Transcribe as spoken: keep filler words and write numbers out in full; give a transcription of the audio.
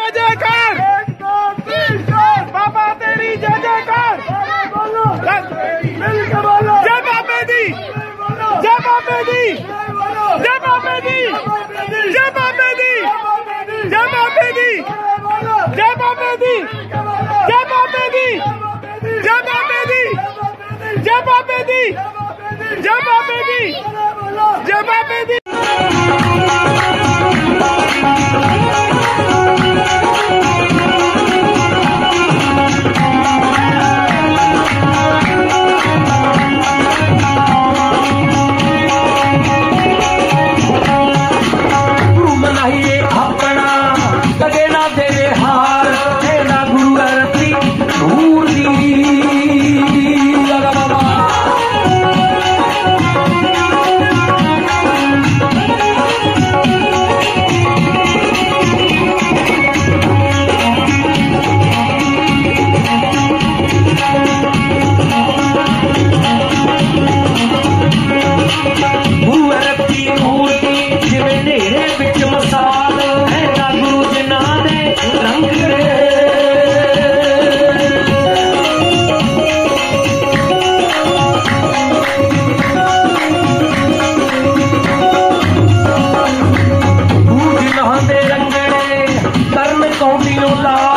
जय जयकार, बाबा तेरी जय जयकार, जय बाबे दी, जय बाबे दी, जय बाबे दी, जय बाबे दी, जय बाबे दी, जय बाबे दी, जय बाबे दी, जय बाबे दी, जय बाबे दी, जय बाबे दी, जय बाबे दी। ला